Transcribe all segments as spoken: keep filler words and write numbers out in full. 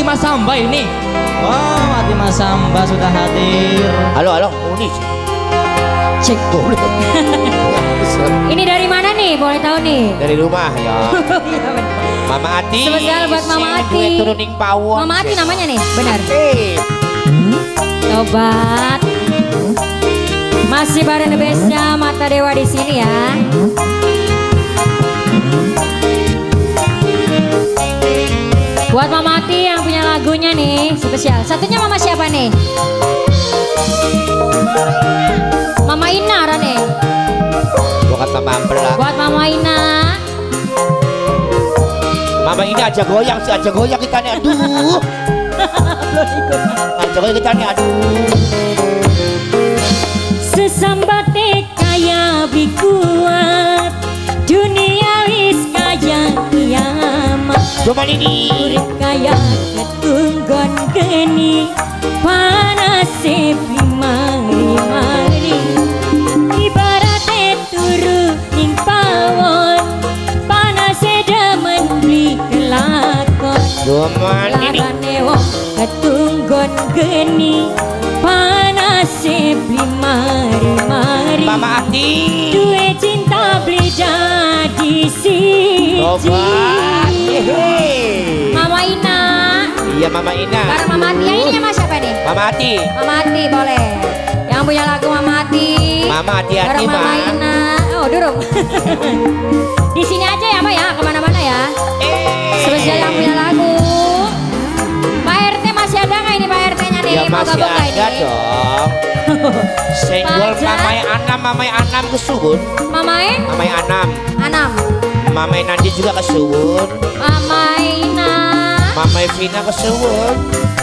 Mas Samba ini. Wah, Mati Mas Samba sudah hadir. Halo, halo, Uni. Cek boleh. Ini dari mana nih? Boleh tahu nih? Dari rumah ya. Mama Ati. Spesial buat Mama Ati. Turuning pawon. Mama Ati namanya nih, benar. Eh. Sobat. Masih bareng the bestnya Mata Dewa di sini ya. Buat Mama Ati yang punya lagunya nih spesial. Satunya Mama siapa nih? Mama Ina Rane. Bukan Mama Ampel lah. Buat Mama Ina. Mama Ina aja goyang sih, aja goyang kita nih. Aduh. Aja goyang kita nih, aduh. Sesambate kaya bikuat, dunia wis kaya kiamat. Cuman ini urip kaya ketunggon geni, panase mari-mari. Ibarate turu ning pawon, panase demen beli kelakon. cuman ini Larane wong ketunggon geni, panase mari-mari. Mama Ati. Duwe cinta beli jadi siji. Obat. Mama Ina. Iya Mama Ina. Bareng Mama Ati. Yang ini Mas siapa nih? Mama Ati. Mama Ati boleh. Yang punya lagu Mama Ati. Mama hati-hati Bareng Mama Ma. Ina. Oh duduk. Di sini aja ya Pak ya, kemana-mana ya. Eh. Spesial yang punya lagu. Pak R T masih ada nggak ini Pak R T-nya nih? Ya Mau masih gabung nggak ada ini? dong. Senggol Pacar. Mamai Anam, Mamai Anam kesuwun. Mamae Mamai Anam, Anam. Mamai Nandi juga kesuwun. Mama Ina. Mamai Vina kesuwun.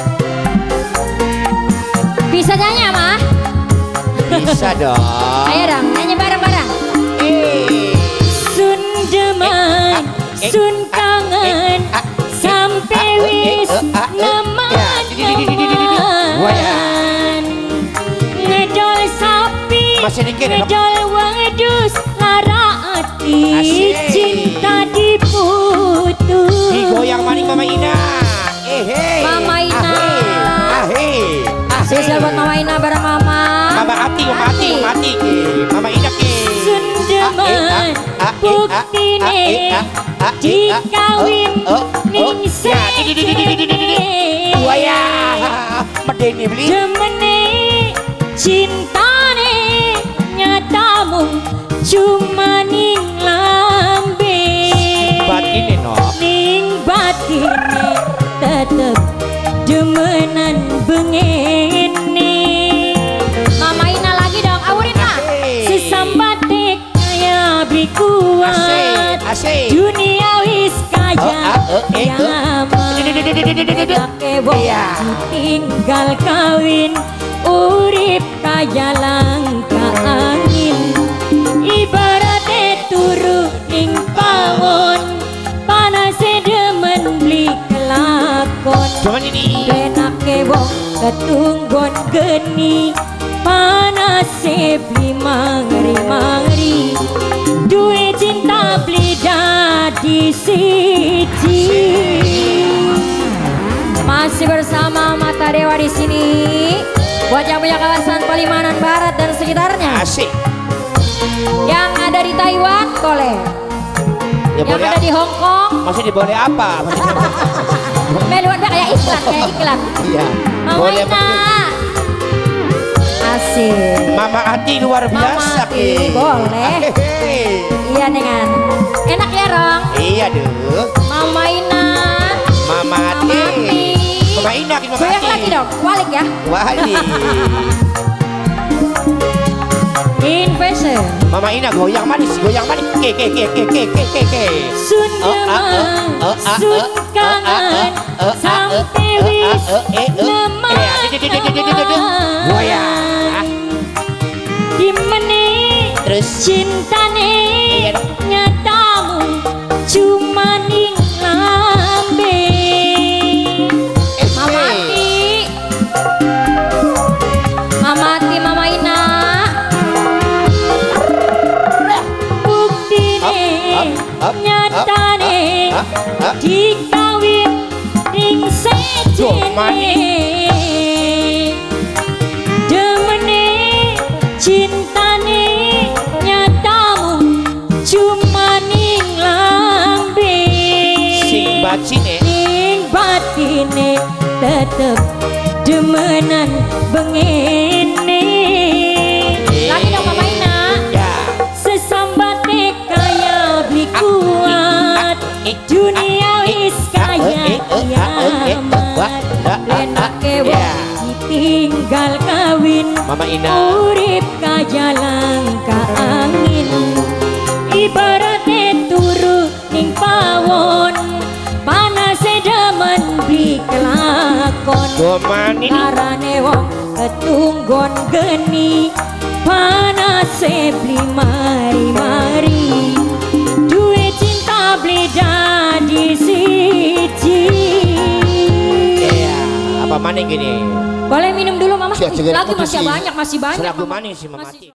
Bisa nyanyi Mah? Bisa dong. Ayo dong, nyanyi bareng-bareng. Eh. Sun demen, Eh, sun ah, kangen, eh, ah, sampai eh, wis eh, ah, eh, ya, di- di- di- di- di- di- di- di. Wah, ya. nemen. Ngedol sapi, Masih dikit ya, Dok? ngedol wedus, lara ati, Asik. cinta diputus. Digoyang maning Mama Ina. Eh, hey. Mama Ina. Ah, hey. Ah, Spesial buat Mama Ina bareng Mama. Mama Ati, Mama Ati, Mama Ati. Mama Ina ke. Sun demen, buktine dikawin ning sejene. Buaya medeni beli. Demene cintane nyata mung cuma ning lambe. Batine no. Ning batine tetep demenan bengene. Mama Ina lagi dong, awurin mah. Sesambate kaya beli kuat. Asik, asik. Dunia wis kaya Oh, ah, oh, eh, oh. kiamat. Dake wong Iya. tinggal kawin, urip kaya langka angin. Ibarate turu ning pawon, panase demen beli kelakon. Cuman ini. Benake wong ketunggon geni, panase beli mangri-mangri. Duwe cinta beli jadi siji. Masih bersama Mata Dewa di sini. Buat yang punya kawasan Palimanan Barat dan sekitarnya. Asik. Yang ada di Taiwan boleh. Ya Yang boleh. ada di Hong Kong. Maksudnya boleh apa? Maksudnya Meluan kayak iklan, kayak iklan. iya. Mama Boleh. Ina. Asik. Mama Ati luar Mama biasa Ati, Ki. boleh. Hehehe. Iya dengan enak ya Rong. Iya duh. Mama Ina. Mama Ati. Mama Ati. Mama Ina Ki, Mama Goyang Ati. lagi dong, balik ya. Wali. Invasion. Mama Ina goyang manis, goyang manis. Ke ke ke ke ke ke ke ke. Sun Oh, ah, demang, oh, ah, sun oh, kangen, oh, ah, sampai oh, ah, wis oh, eh, oh. lemah. Eh, aduh, aduh, aduh, aduh, aduh, aduh. Goyang. Dimene Terus. cintane Iya, dong. nyatamu cuma ning lambe. Mama Ati. Mama Ati, Mama Ina. Buktine Up, up, up, nyatane up, up, up. dikawin ning seje. demene cintane nyatamu cuma ning lambe sing batine ning batine tetep demenan bengene lagi dong Mama Ina ya sesambate kaya beli kuat dunia wis kaya kiamat lenake wong ditinggal kawin Mama Ina urip kajalang ka angin ibaratnya turu ning pawon panas sedaman beli kelakon Gomani karane wong ketunggon geni panas beli mari-mari duit cinta beli jadi siji iya apa maning gini boleh minum dulu Mama Siap, siap, lagi putus masih sih. banyak masih banyak selaku Mama. maning sih Mama Masih-